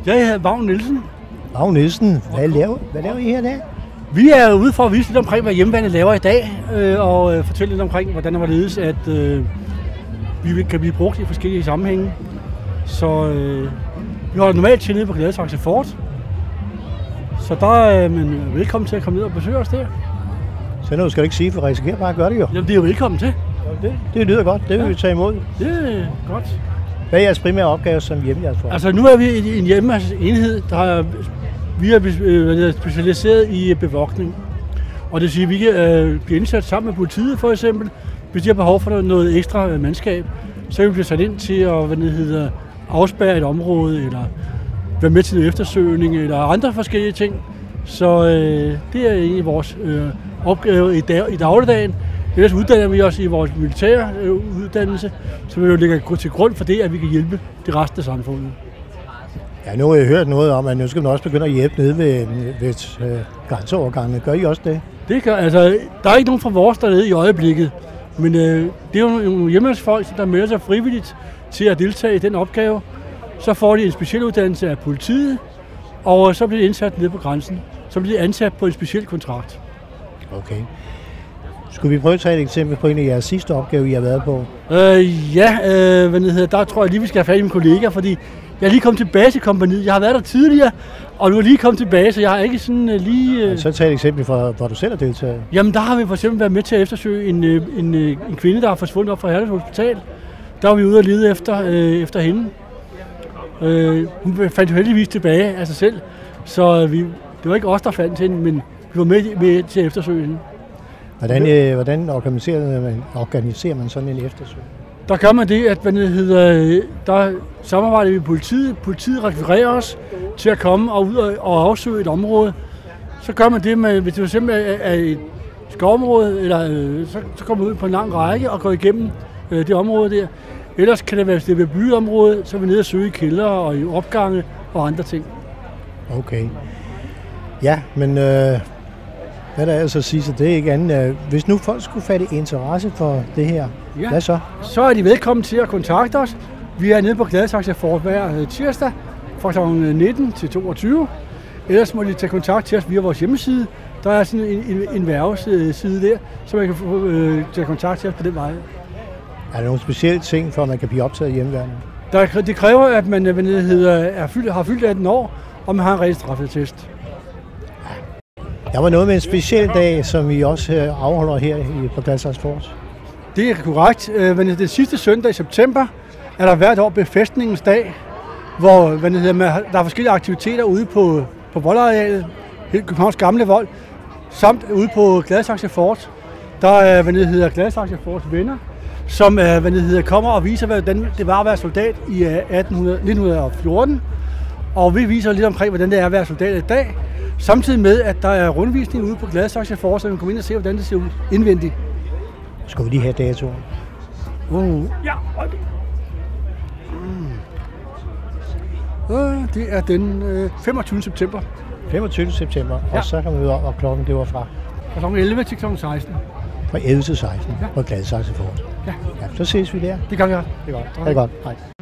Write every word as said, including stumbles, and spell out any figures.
Jeg hedder Vagn Nielsen. Vagn Nielsen, hvad laver, hvad laver I her i dag? Vi er ude for at vise lidt omkring, hvad hjemmeværnet laver i dag, øh, og øh, fortælle lidt omkring, hvordan det var ledes, at øh, vi kan blive brugt i forskellige sammenhænge. Så øh, vi holder normalt til nede på Gladsaxe Fort. Så der er man velkommen til at komme ned og besøge os der. Så noget skal du ikke sige, for risikerer bare at gøre det jo. Jamen, det er jo velkommen til. Det, det lyder godt, det vil ja. vi tage imod. Det er godt. Hvad er jeres primære opgave som hjemmehjælpsfolk? Altså nu er vi en hjemmehjælpsenhed, der er, vi er specialiseret i bevogtning. Og det vil sige, at vi kan øh, blive indsat sammen med politiet for eksempel, hvis de har behov for noget ekstra mandskab. Så kan vi blive sat ind til at hvad det hedder, afspærre et område, eller være med til noget eftersøgning, eller andre forskellige ting. Så øh, det er egentlig vores øh, opgave i, dag, i dagligdagen. Ellers uddanner vi os i vores militære øh, uddannelse, så vi jo lægger til grund for det, at vi kan hjælpe det resten af samfundet. Ja, nu har jeg hørt noget om, at nu skal man også begynde at hjælpe nede ved, ved øh, grænseovergangene. Gør I også det? Det gør, altså, der er ikke nogen fra vores dernede i øjeblikket, men øh, det er jo nogle hjemmehjælpsfolk, der melder sig frivilligt til at deltage i den opgave. Så får de en speciel uddannelse af politiet, og så bliver de indsat nede på grænsen. Så bliver de ansat på en speciel kontrakt. Okay. Skulle vi prøve at tage et eksempel på en af jeres sidste opgave, I har været på? Øh, ja, øh, hvad det hedder, der tror jeg lige, vi skal have fat i mine kollegaer, fordi jeg er lige kommet tilbage til kompagniet. Jeg har været der tidligere, og nu er lige kommet tilbage, så jeg har ikke sådan uh, lige... Uh... Ja, så tag et eksempel, for, hvor du selv har deltaget. Jamen, der har vi for eksempel været med til at eftersøge en, en, en, en kvinde, der har forsvundet op fra Herlev Hospital. Der var vi ude og lede efter, øh, efter hende. Øh, hun fandt jo heldigvis tilbage af sig selv, så vi, det var ikke os, der fandt hende, men vi var med, med til at eftersøge hende. Hvordan, øh, hvordan organiserer, man, organiserer man sådan en eftersøg? Der gør man det, at hvad det hedder, der samarbejder vi med politiet. Politiet rekvirerer os til at komme og ud og afsøge et område. Så gør man det, med, hvis det simpelthen er et skovområde, eller, så, så kommer man ud på en lang række og går igennem det område der. Ellers kan det være, hvis det er et byområde, så er vi nede og søge i kældre og i opgange og andre ting. Okay. Ja, men øh, hvad der er så at sige, så det er ikke andet. Hvis nu folk skulle fatte interesse for det her, ja. Hvad så? Så er de velkommen til at kontakte os. Vi er nede på Gladsaxe Fort hver tirsdag fra klokken nitten til toogtyve. Ellers må de tage kontakt til os via vores hjemmeside. Der er sådan en, en, en værveside der, så man kan få øh, tage kontakt til os på den vej. Er der nogle specielle ting, for at man kan blive optaget i hjemmeværnet? Der, det kræver, at man hedder, er fyldt, har fyldt atten år, og man har en ren straffetest. Der var noget med en speciel dag, som vi også afholder her på Gladsaxe Fort. Det er korrekt. Men den sidste søndag i september er der hvert år befæstningens dag, hvor der er forskellige aktiviteter ude på, på voldarealet, Københavns gamle vold, samt ude på Gladsaxe Fort. Der er hvad det hedder, Gladsaxe Forts venner, som hvad det hedder, kommer og viser, hvordan det var at være soldat i nitten fjorten. Og vi viser lidt omkring, hvordan det er at være soldat i dag. Samtidig med, at der er rundvisning ude på Gladsaxe Fort, så vi kan komme ind og se, hvordan det ser ud indvendigt. Skal vi lige have datoen? Uh. Ja, okay. mm. uh, Det er den øh, femogtyvende september. femogtyvende september, ja. Og så kan man møde op, og klokken det var fra? Fra klokken elleve til klokken seksten. Fra elleve til seksten, ja. På Gladsaxe Fort. Ja. Ja. Så ses vi der. Det kan vi godt. Det er godt. Det er godt. Hej.